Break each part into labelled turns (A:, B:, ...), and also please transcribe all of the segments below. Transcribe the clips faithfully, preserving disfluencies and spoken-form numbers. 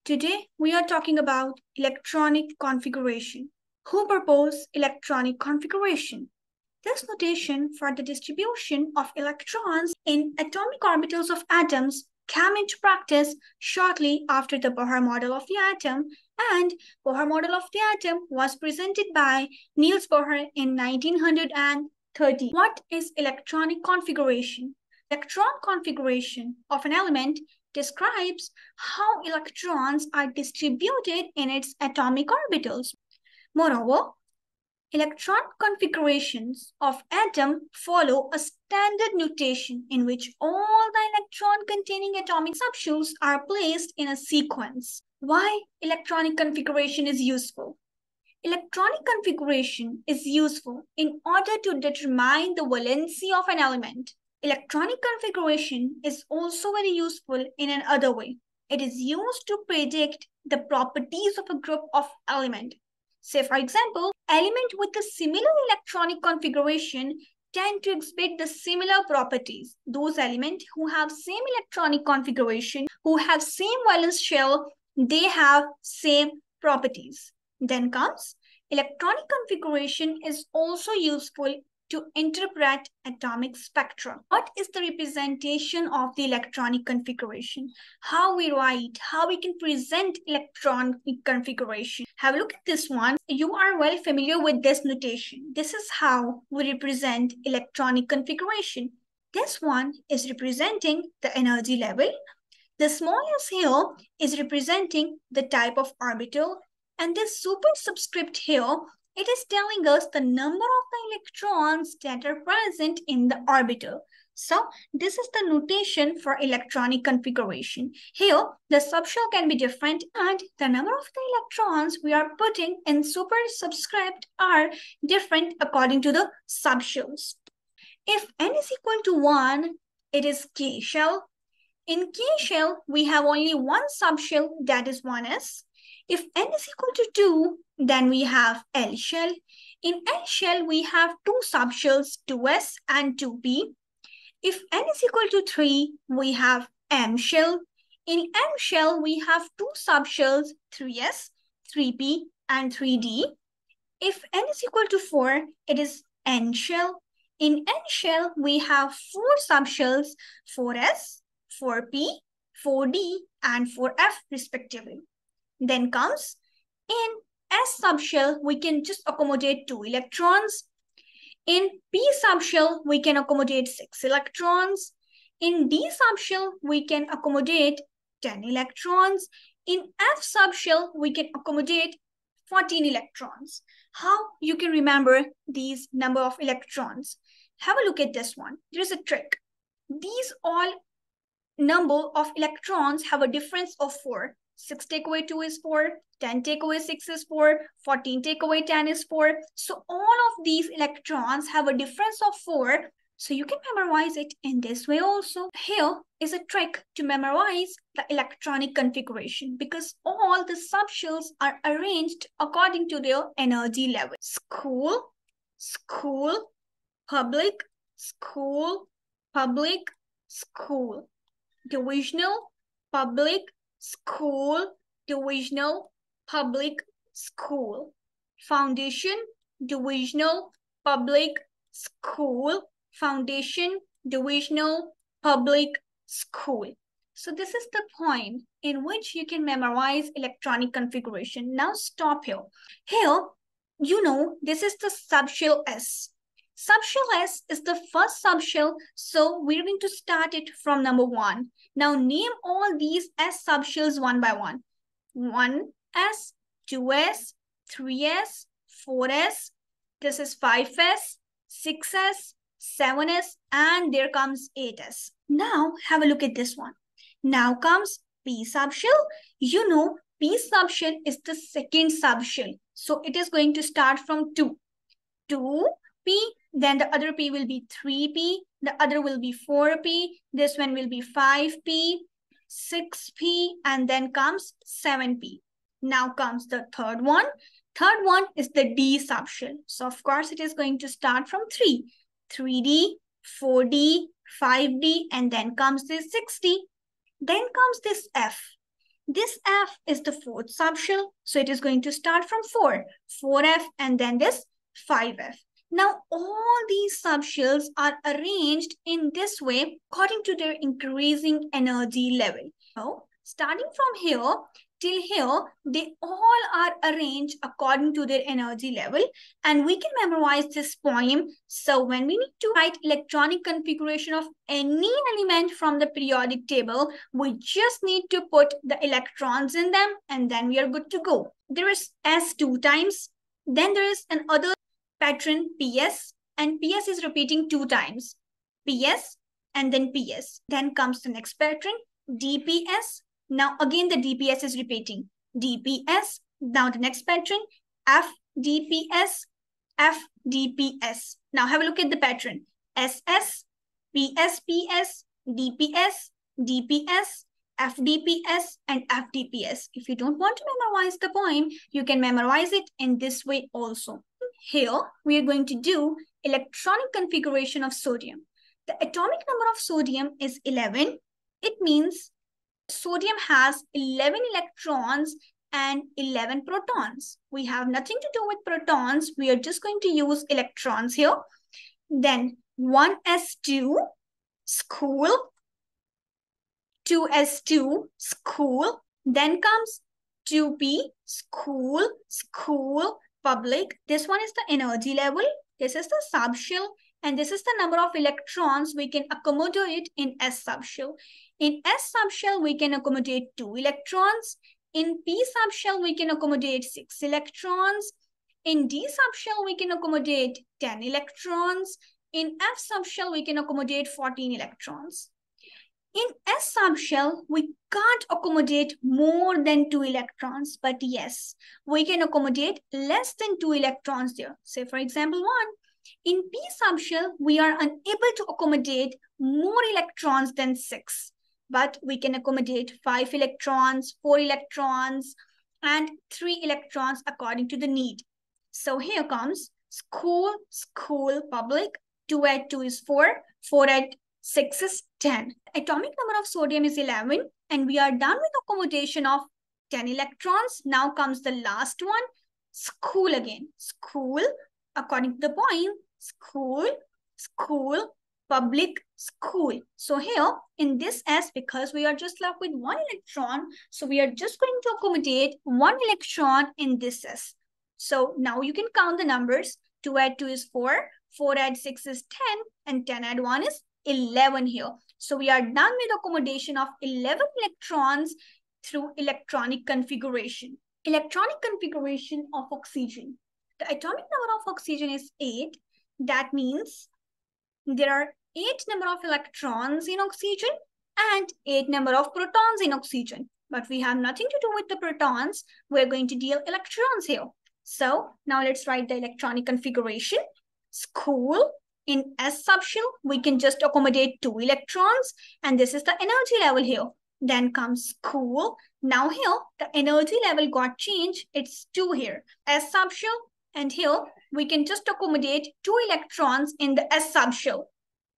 A: Today, we are talking about electronic configuration. Who proposed electronic configuration? This notation for the distribution of electrons in atomic orbitals of atoms came into practice shortly after the Bohr model of the atom, and Bohr model of the atom was presented by Niels Bohr in nineteen thirty. What is electronic configuration? Electron configuration of an element describes how electrons are distributed in its atomic orbitals. Moreover, electron configurations of atom follow a standard notation in which all the electron-containing atomic subshells are placed in a sequence. Why electronic configuration is useful? Electronic configuration is useful in order to determine the valency of an element. Electronic configuration is also very useful in another way. It is used to predict the properties of a group of elements. Say, for example, elements with a similar electronic configuration tend to exhibit the similar properties. Those elements who have same electronic configuration, who have same valence shell, they have same properties. Then comes electronic configuration is also useful to interpret atomic spectra. What is the representation of the electronic configuration? How we write, how we can present electronic configuration. Have a look at this one. You are well familiar with this notation. This is how we represent electronic configuration. This one is representing the energy level. The small s here is representing the type of orbital, and this superscript here, it is telling us the number of the electrons that are present in the orbital. So this is the notation for electronic configuration. Here, the subshell can be different and the number of the electrons we are putting in superscript are different according to the subshells. If n is equal to one, it is K shell. In K shell, we have only one subshell, that is one s. If n is equal to two, then we have L shell. In L shell, we have two subshells, two s and two p. If n is equal to three, we have M shell. In M shell, we have two subshells, three s, three p, and three d. If n is equal to four, it is N shell. In N shell, we have four subshells, four s, four p, four d, and four f respectively. Then comes in S subshell, we can just accommodate two electrons. In P subshell, we can accommodate six electrons. In D subshell, we can accommodate ten electrons. In F subshell, we can accommodate fourteen electrons. How you can remember these number of electrons? Have a look at this one. There is a trick. These all number of electrons have a difference of four. six take away two is four, ten take away six is four, fourteen take away ten is four. So all of these electrons have a difference of four. So you can memorize it in this way also. Here is a trick to memorize the electronic configuration because all the subshells are arranged according to their energy level. School, school, public, school, public, school. Divisional, public, school, divisional, public, school. Foundation, divisional, public, school. Foundation, divisional, public, school. So this is the point in which you can memorize electronic configuration. Now stop here. Here, you know, this is the subshell S. Subshell S is the first subshell, so we're going to start it from number one. Now name all these S subshells one by one. one s, two s, three s, four s, this is five s, six s, seven s, and there comes eight s. Now have a look at this one. Now comes P subshell. You know, P subshell is the second subshell, so it is going to start from two. two P, then the other P will be three p, the other will be four p, this one will be five p, six p, and then comes seven p. Now comes the third one. Third one is the D subshell. So of course it is going to start from three. three d, four d, five d, and then comes this six d. Then comes this F. This F is the fourth subshell, so it is going to start from four. four F and then this five F. Now, all these subshells are arranged in this way according to their increasing energy level. So, starting from here till here, they all are arranged according to their energy level, and we can memorize this poem. So when we need to write electronic configuration of any element from the periodic table, we just need to put the electrons in them, and then we are good to go. There is S two times, then there is another pattern P S, and P S is repeating two times. P S and then P S. Then comes the next pattern, D P S. Now again the D P S is repeating. D P S. Now the next pattern, F D P S, F D P S. Now have a look at the pattern. S S, P S P S, D P S, D P S, F D P S, and F D P S. If you don't want to memorize the poem, you can memorize it in this way also. Here we are going to do electronic configuration of sodium. The atomic number of sodium is eleven. It means sodium has eleven electrons and eleven protons. We have nothing to do with protons. We are just going to use electrons here. Then one S two, school, two S two, school. Then comes two P, school, school, public. This one is the energy level. This is the subshell. And this is the number of electrons we can accommodate in S subshell. In S subshell, we can accommodate two electrons. In P subshell, we can accommodate six electrons. In D subshell, we can accommodate ten electrons. In F subshell, we can accommodate fourteen electrons. In S subshell, we can't accommodate more than two electrons, but yes, we can accommodate less than two electrons there. Say, for example, one. In P subshell, we are unable to accommodate more electrons than six, but we can accommodate five electrons, four electrons, and three electrons according to the need. So here comes school, school, public. two add two is four, four add six is ten. Atomic number of sodium is eleven, and we are done with accommodation of ten electrons. Now comes the last one, school again. School, according to the point, school, school, public, school. So here in this S, because we are just left with one electron, so we are just going to accommodate one electron in this S. So now you can count the numbers. two add two is four, four add six is ten, and ten add one is eleven here. So we are done with accommodation of eleven electrons through electronic configuration. Electronic configuration of oxygen. The atomic number of oxygen is eight. That means there are eight number of electrons in oxygen and eight number of protons in oxygen. But we have nothing to do with the protons. We're going to deal electrons here. So now let's write the electronic configuration. School, in S subshell, we can just accommodate two electrons, and this is the energy level here. Then comes school. Now here, the energy level got changed. It's two here. S subshell, and here we can just accommodate two electrons in the S subshell.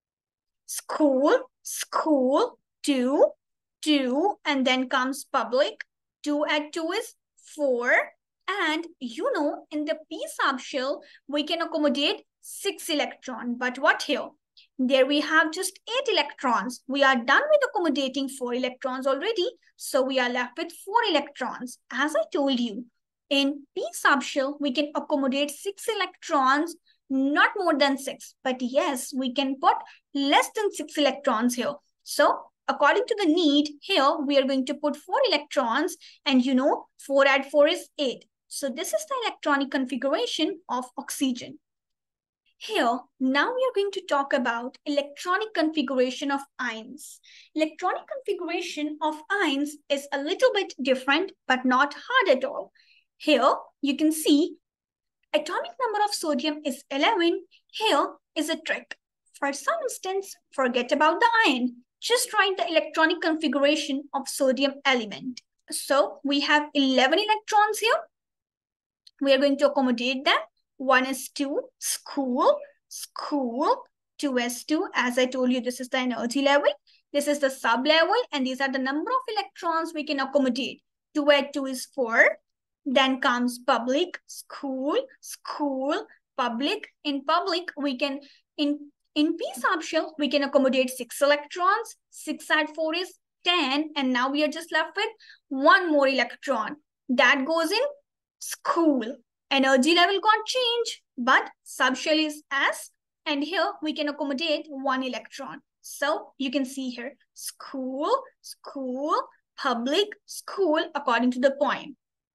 A: School, school, two, two, and then comes public. two add two is four. And you know, in the P subshell, we can accommodate six electrons. But what here? There we have just eight electrons. We are done with accommodating four electrons already. So we are left with four electrons. As I told you, in P subshell, we can accommodate six electrons, not more than six. But yes, we can put less than six electrons here. So according to the need, here we are going to put four electrons. And you know, four add four is eight. So this is the electronic configuration of oxygen. Here, now we are going to talk about electronic configuration of ions. Electronic configuration of ions is a little bit different, but not hard at all. Here, you can see atomic number of sodium is eleven. Here is a trick. For some instance, forget about the ion. Just write the electronic configuration of sodium element. So we have eleven electrons here. We are going to accommodate them. one S two, school, school, two S two. As I told you, this is the energy level. This is the sub-level, and these are the number of electrons we can accommodate. two add two is four. Then comes public, school, school, public. In public, we can, in, in P subshell, we can accommodate six electrons. six add four is ten. And now we are just left with one more electron. That goes in school. Energy level can't change, but subshell is S. And here we can accommodate one electron. So you can see here, school, school, public, school, according to the poem.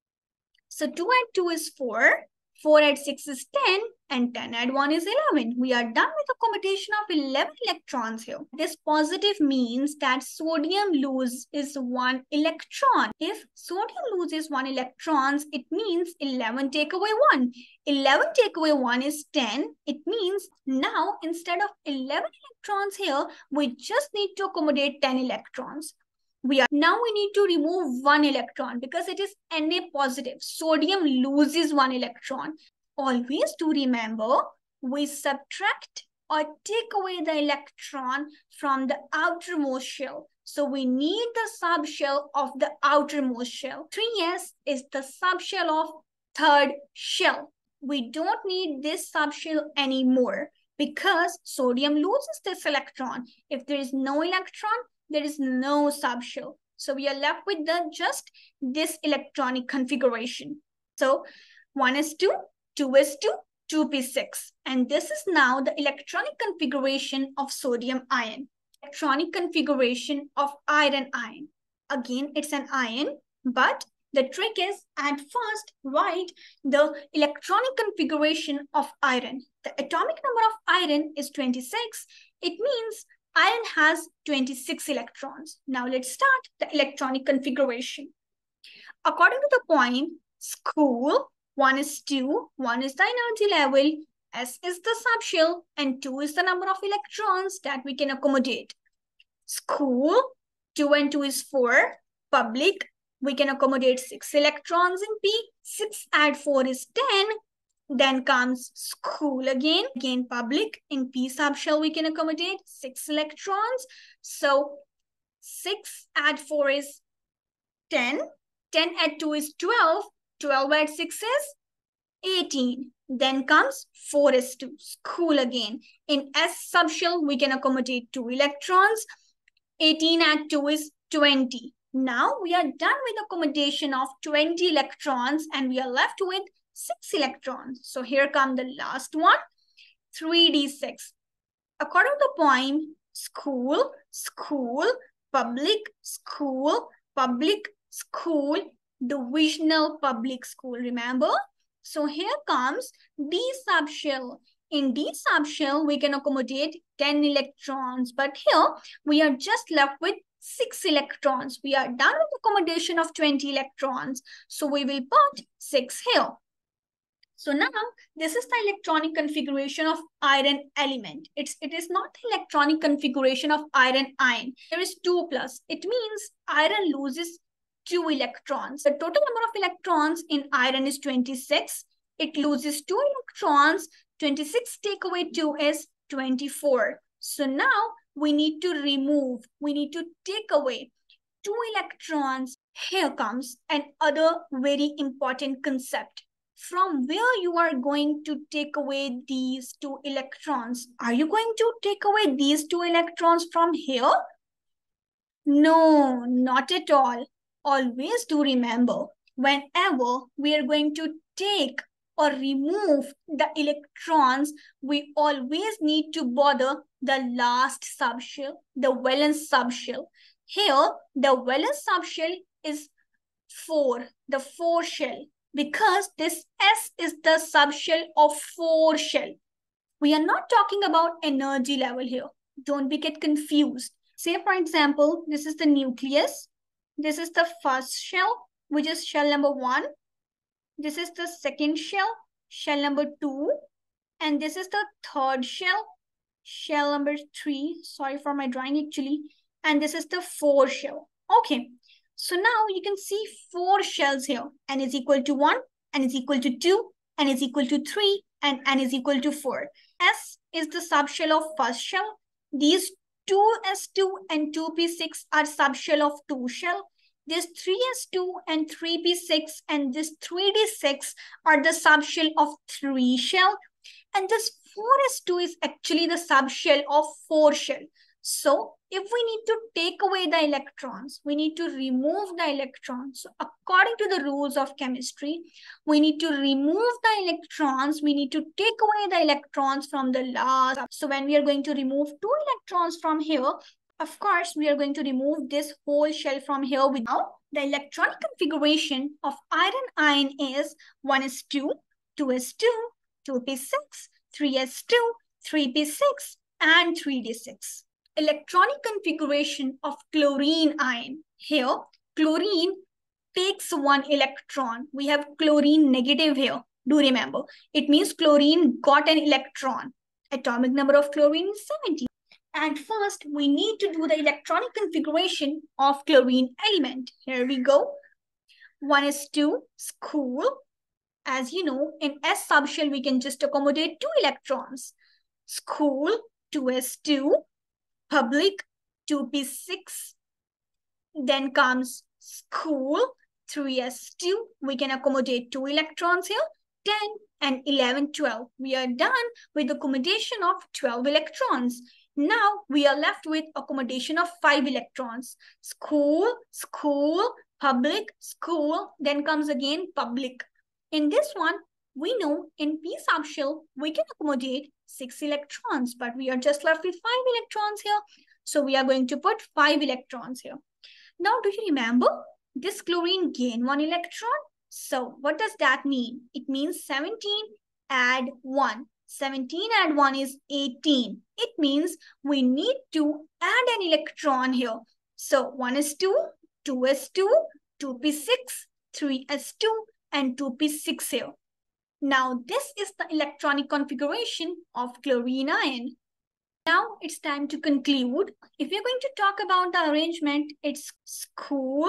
A: So two add two is four, four add six is ten, and ten add one is eleven. We are done with accommodation of eleven electrons here. This positive means that sodium loses one electron. If sodium loses one electron, it means eleven take away one. eleven take away one is ten. It means now instead of eleven electrons here, we just need to accommodate ten electrons. We are now we need to remove one electron because it is Na positive. Sodium loses one electron. Always do remember, we subtract or take away the electron from the outermost shell. So we need the subshell of the outermost shell. three S is the subshell of third shell. We don't need this subshell anymore because sodium loses this electron. If there is no electron, there is no subshell. So we are left with the just this electronic configuration. So one is two, two is two, two p six. And this is now the electronic configuration of sodium ion. Electronic configuration of iron ion. Again, it's an ion, but the trick is at first write the electronic configuration of iron. The atomic number of iron is twenty-six. It means iron has twenty-six electrons. Now let's start the electronic configuration. According to the poem, school, one is two, one is the energy level, S is the subshell, and two is the number of electrons that we can accommodate. School, two and two is four. Public, we can accommodate six electrons in P. six add four is ten. Then comes school again. Again, public. In P subshell, we can accommodate six electrons. So six add four is ten. ten add two is twelve. twelve add six is eighteen. Then comes four is two. School again. In S subshell, we can accommodate two electrons. eighteen add two is twenty. Now we are done with accommodation of twenty electrons and we are left with six electrons. So here come the last one, three d six. According to the poem, school, school, public, school, public, school, divisional public school, remember? So here comes D subshell. In D subshell, we can accommodate ten electrons, but here we are just left with six electrons. We are done with accommodation of twenty electrons. So we will put six here. So now this is the electronic configuration of iron element. It's, it is not the electronic configuration of iron ion. There is two plus. It means iron loses two electrons. The total number of electrons in iron is twenty-six. It loses two electrons. twenty-six take away two is twenty-four. So now we need to remove, we need to take away two electrons. Here comes another very important concept. From where you are going to take away these two electrons? Are you going to take away these two electrons from here? No, not at all. Always do remember, whenever we are going to take or remove the electrons, we always need to bother the last subshell, the valence subshell. Here, the valence subshell is four, the four shell, because this S is the subshell of four shell. We are not talking about energy level here. Don't be get confused. Say, for example, this is the nucleus. This is the first shell, which is shell number one. This is the second shell, shell number two. And this is the third shell, shell number three. Sorry for my drawing actually. And this is the fourth shell. Okay. So now you can see four shells here. N is equal to one, N is equal to two, N is equal to three, and N is equal to four. S is the subshell of first shell. These two s two and two p six are subshell of two shell. This three s two and three p six and this three d six are the subshell of three shell. And this four s two is actually the subshell of four shell. So if we need to take away the electrons, we need to remove the electrons. So according to the rules of chemistry, we need to remove the electrons. We need to take away the electrons from the last. So when we are going to remove two electrons from here, of course, we are going to remove this whole shell from here. Now, the electronic configuration of iron ion is one s two, two s two, two p six, three s two, three p six, and three d six. Electronic configuration of chlorine ion. Here, chlorine takes one electron. We have chlorine negative here. Do remember, it means chlorine got an electron. Atomic number of chlorine is seventy. And first, we need to do the electronic configuration of chlorine element. Here we go. one s two, school. As you know, in S subshell, we can just accommodate two electrons. School, two s two. Public, two p six. Then comes school, three s two. We can accommodate two electrons here. ten and eleven, twelve. We are done with accommodation of twelve electrons. Now we are left with accommodation of five electrons. School, school, public, school. Then comes again public. In this one, we know in P subshell, we can accommodate six electrons, but we are just left with five electrons here. So we are going to put five electrons here. Now, do you remember this chlorine gain one electron? So what does that mean? It means seventeen add one. seventeen add one is eighteen. It means we need to add an electron here. So one s two, two s two, two p six, three s two, and two p six here. Now, this is the electronic configuration of chlorine ion. Now, it's time to conclude. If we're going to talk about the arrangement, it's school,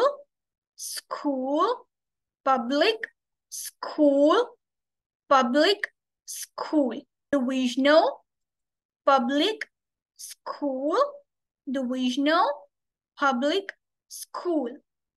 A: school, public, school, public, school. Divisional, public, school, divisional, public, school.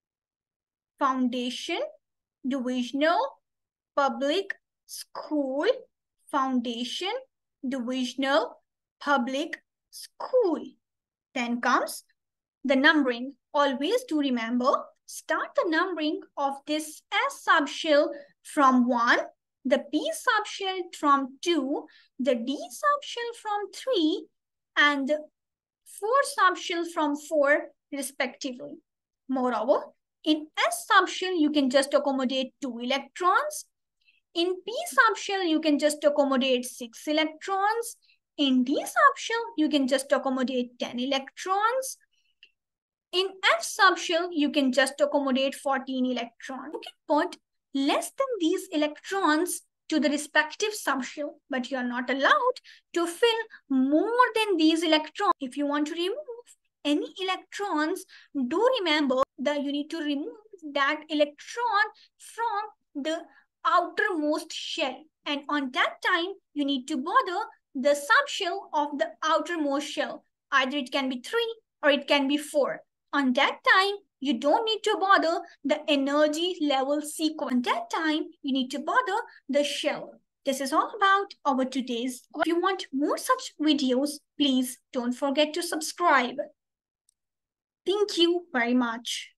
A: Foundation, divisional, public, school, foundation, divisional, public, school. Then comes the numbering. Always do remember, start the numbering of this S subshell from one, the P subshell from two, the D subshell from three, and the four subshell from four respectively. Moreover, in S subshell, you can just accommodate two electrons. In P subshell, you can just accommodate six electrons. In D subshell, you can just accommodate ten electrons. In F subshell, you can just accommodate fourteen electrons. You can put less than these electrons to the respective subshell, but you are not allowed to fill more than these electrons. If you want to remove any electrons, do remember that you need to remove that electron from the outermost shell. And on that time, you need to bother the subshell of the outermost shell. Either it can be three or it can be four. On that time, you don't need to bother the energy level sequence. On that time, you need to bother the shell. This is all about our today's. If you want more such videos, please don't forget to subscribe. Thank you very much.